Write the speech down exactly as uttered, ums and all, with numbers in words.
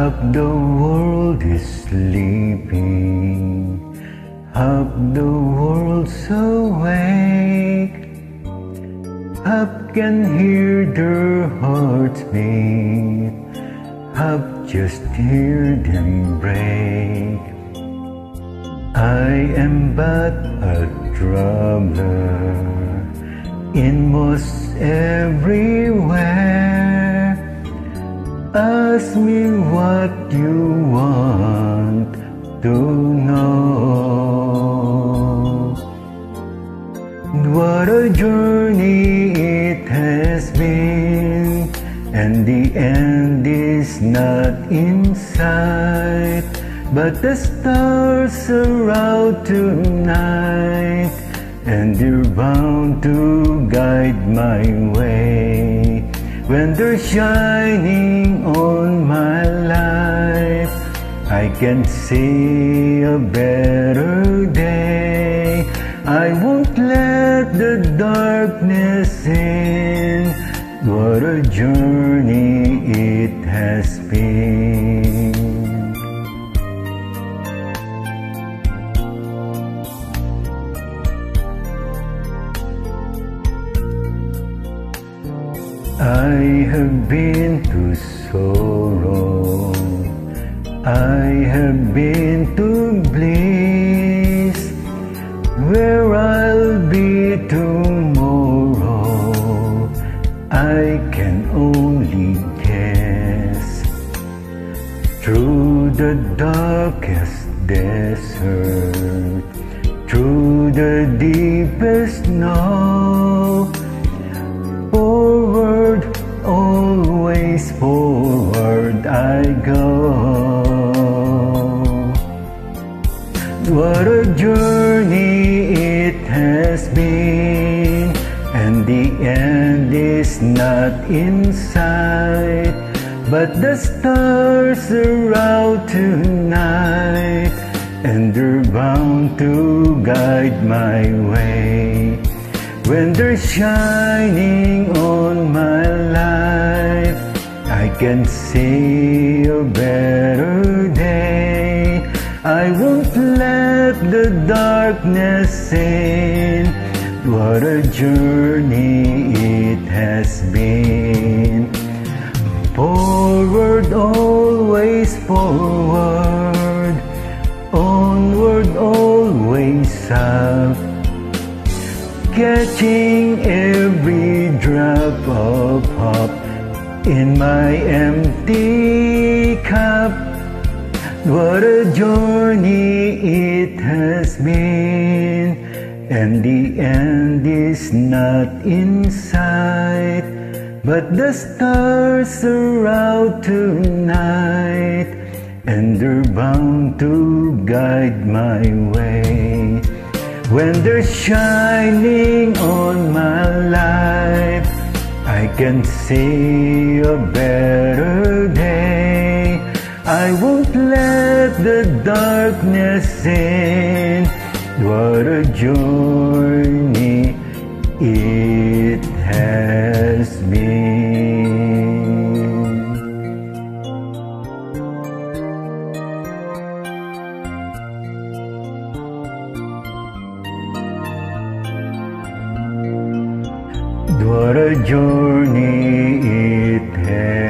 Half the world is sleeping, half the world's awake. Half can hear their hearts beat, half just hear them break. I am but a traveler in most everywhere. Ask me what you want to know. What a journey it has been, and the end is not in sight. But the stars are out tonight, and they're bound to guide my way. When they're shining on my life, I can see a better day. I won't let the darkness in. What a journey it has been. I have been to sorrow, I have been to bliss. Where I'll be tomorrow, I can only guess. Through the darkest desert, through the deepest snow, forward, always forward I go. What a journey it has been, and the end is not in sight. But the stars are out tonight, and they're bound to guide my way. When they're shining on my life, I can see a better day. I won't let the darkness in. What a journey it has been. Forward, always forward. Onward, always up. Catching every drop of hope in my empty cup. What a journey it has been, and the end is not in sight. But the stars are out tonight, and they're bound to guide my way. When they're shining on my life, I can see a better day. I won't let the darkness in. What a journey it has been. What a journey it has